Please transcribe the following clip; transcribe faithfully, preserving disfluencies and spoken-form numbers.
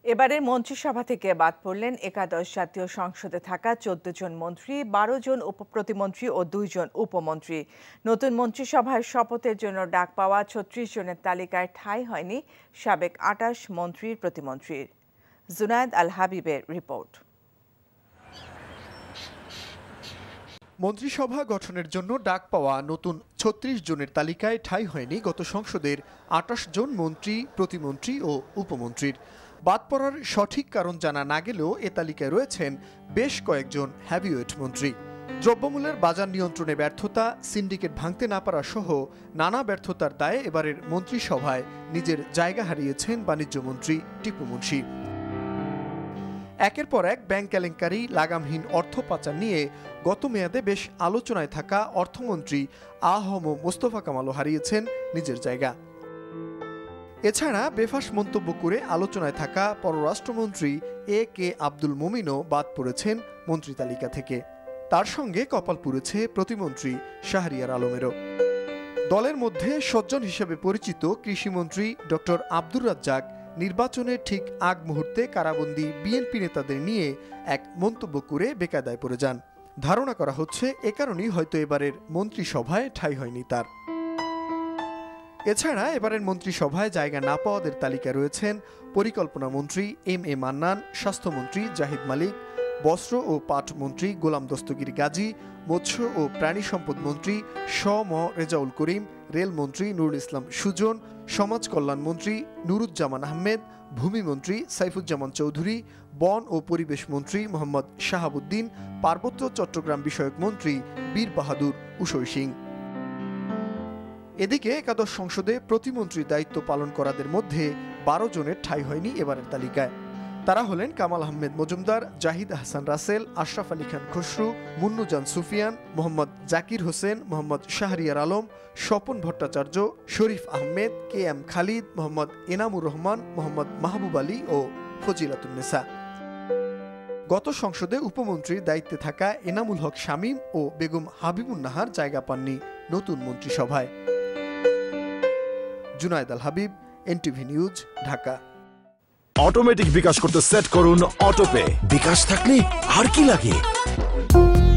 এবারের মন্ত্রিসভা থেকে বাদ পড়লেন একাদশ জাতীয় সংসদে থাকা চোদ্দ জন মন্ত্রী, বারো জন উপপ্রতিমন্ত্রী ও দুইজন উপমন্ত্রী। নতুন মন্ত্রিসভায় শপথের জন্য ডাক পাওয়া ছত্রিশ জনের তালিকায় ঠাঁই হয়নি সাবেক আটাশ মন্ত্রীর প্রতিমন্ত্রীর। জুনায়েদ আল হাবিবের রিপোর্ট। মন্ত্রিসভা গঠনের জন্য ডাক পাওয়া নতুন ছত্রিশ জনের তালিকায় ঠাঁই হয়নি গত সংসদের আটাশ জন মন্ত্রী, প্রতিমন্ত্রী ও উপমন্ত্রীর। বাদ পড়ার সঠিক কারণ জানা না গেলেও এ তালিকায় রয়েছেন বেশ কয়েকজন হ্যাভিওয়েট মন্ত্রী। দ্রব্যমূল্যের বাজার নিয়ন্ত্রণে ব্যর্থতা, সিন্ডিকেট ভাঙতে না পারা সহ নানা ব্যর্থতার দায়ে এবারের মন্ত্রিসভায় নিজের জায়গা হারিয়েছেন বাণিজ্যমন্ত্রী টিপু মুন্সি। একের পর এক ব্যাংক কেলেঙ্কারি, লাগামহীন অর্থ পাচার নিয়ে গত মেয়াদে বেশ আলোচনায় থাকা অর্থমন্ত্রী আ হ ম মোস্তফা কামালও হারিয়েছেন নিজের জায়গা। এছাড়া বেফাস মন্তব্য করে আলোচনায় থাকা পররাষ্ট্রমন্ত্রী এ কে আব্দুল মোমিনও বাদ পড়েছেন মন্ত্রী তালিকা থেকে। তার সঙ্গে কপাল পুড়েছে প্রতিমন্ত্রী শাহরিয়ার আলমেরও। দলের মধ্যে সজ্জন হিসেবে পরিচিত কৃষিমন্ত্রী ডক্টর আব্দুর রাজ্জাক নির্বাচনের ঠিক আগ মুহূর্তে কারাবন্দী বিএনপি নেতাদের নিয়ে এক মন্তব্য করে বেকায়দায় পড়ে যান। ধারণা করা হচ্ছে এ কারণেই হয়তো এবারের মন্ত্রিসভায় ঠাঁই হয়নি তার। এছাড়া এবারের মন্ত্রিসভায় জায়গা না পাওয়াদের তালিকায় রয়েছেন পরিকল্পনা মন্ত্রী এম এ মান্নান, স্বাস্থ্যমন্ত্রী জাহিদ মালিক, বস্ত্র ও পাট মন্ত্রী গোলাম দস্তগীর গাজী, মৎস্য ও প্রাণী সম্পদ মন্ত্রী শ ম রেজাউল করিম, রেলমন্ত্রী নুরুল ইসলাম সুজন, সমাজ কল্যাণ মন্ত্রী নুরুজ্জামান আহমেদ, ভূমিমন্ত্রী সাইফুজ্জামান চৌধুরী, বন ও পরিবেশ মন্ত্রী মোহাম্মদ শাহাবুদ্দিন, পার্বত্য চট্টগ্রাম বিষয়ক মন্ত্রী বীর বাহাদুর উষৈ সিং। এদিকে একাদশ সংসদে প্রতিমন্ত্রীর দায়িত্ব পালন করাদের মধ্যে বারো জনের ঠাঁই হয়নি এবারের তালিকায়। তারা হলেন কামাল আহমেদ মজুমদার, জাহিদ আহসান রাসেল, আশরাফ আলী খান খসরু, মুন্নুজান সুফিয়ান, মোহাম্মদ জাকির হোসেন, মোহাম্মদ শাহরিয়ার আলম, স্বপন ভট্টাচার্য, শরীফ আহমেদ, কে এম খালিদ, মোহাম্মদ এনামুর রহমান, মোহাম্মদ মাহবুব আলী ও ফজিলাতুন্নেসা। গত সংসদে উপমন্ত্রীর দায়িত্বে থাকা এনামুল হক শামীম ও বেগম হাবিবুন নাহার জায়গা পাননি নতুন মন্ত্রিসভায়। Junaid Al Habib, N T V news, Dhaka. Automatic bKash করতে সেট করুন অটোপে। বিকাশ থাকলে আর কি লাগে।